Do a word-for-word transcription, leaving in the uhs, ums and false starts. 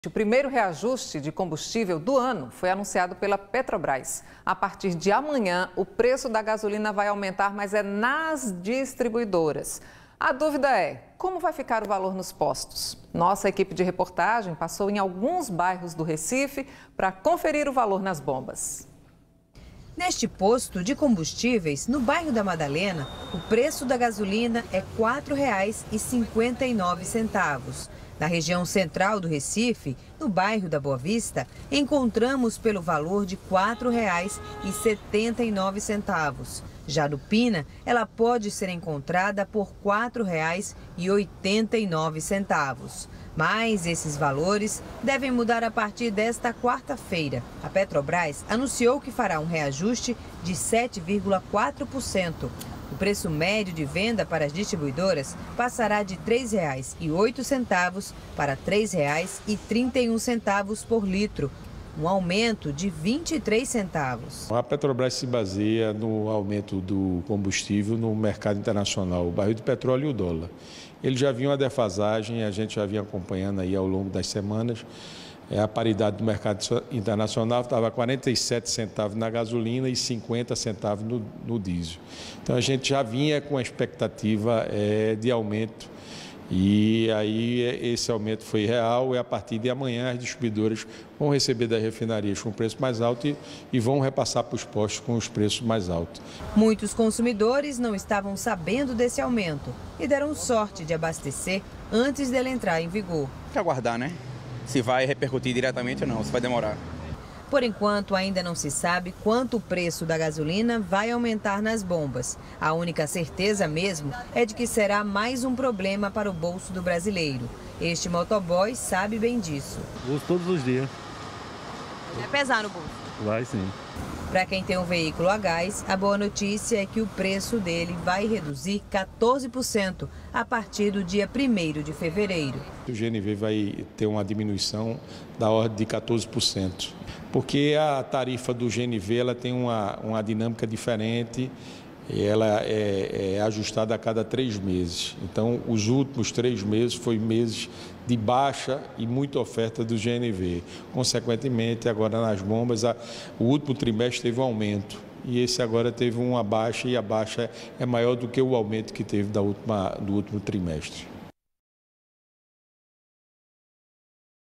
O primeiro reajuste de combustível do ano foi anunciado pela Petrobras. A partir de amanhã, o preço da gasolina vai aumentar, mas é nas distribuidoras. A dúvida é, como vai ficar o valor nos postos? Nossa equipe de reportagem passou em alguns bairros do Recife para conferir o valor nas bombas. Neste posto de combustíveis, no bairro da Madalena, o preço da gasolina é quatro reais e cinquenta e nove centavos. Na região central do Recife, no bairro da Boa Vista, encontramos pelo valor de quatro reais e setenta e nove centavos. Já no Pina, ela pode ser encontrada por quatro reais e oitenta e nove centavos. Mas esses valores devem mudar a partir desta quarta-feira. A Petrobras anunciou que fará um reajuste de sete vírgula quatro por cento. O preço médio de venda para as distribuidoras passará de três reais e oito centavos para três reais e trinta e um centavos por litro, um aumento de vinte e três centavos. A Petrobras se baseia no aumento do combustível no mercado internacional, o barril de petróleo e o dólar. Ele já vinha uma defasagem, a gente já vinha acompanhando aí ao longo das semanas. A paridade do mercado internacional estava quarenta e sete centavos na gasolina e cinquenta centavos no, no diesel. Então a gente já vinha com a expectativa é, de aumento e aí esse aumento foi real e a partir de amanhã as distribuidoras vão receber das refinarias com preço mais alto e, e vão repassar para os postos com os preços mais altos. Muitos consumidores não estavam sabendo desse aumento e deram sorte de abastecer antes dele entrar em vigor. Tem que aguardar, né? Se vai repercutir diretamente ou não, se vai demorar. Por enquanto, ainda não se sabe quanto o preço da gasolina vai aumentar nas bombas. A única certeza mesmo é de que será mais um problema para o bolso do brasileiro. Este motoboy sabe bem disso. Uso todos os dias. Vai pesar no bolso? Vai sim. Para quem tem um veículo a gás, a boa notícia é que o preço dele vai reduzir quatorze por cento a partir do dia primeiro de fevereiro. O G N V vai ter uma diminuição da ordem de quatorze por cento, porque a tarifa do G N V ela tem uma, uma dinâmica diferente, ela é, é ajustada a cada três meses. Então, os últimos três meses foi meses de baixa e muita oferta do G N V. Consequentemente, agora nas bombas, a, o último trimestre teve um aumento e esse agora teve uma baixa e a baixa é maior do que o aumento que teve da última, do último trimestre.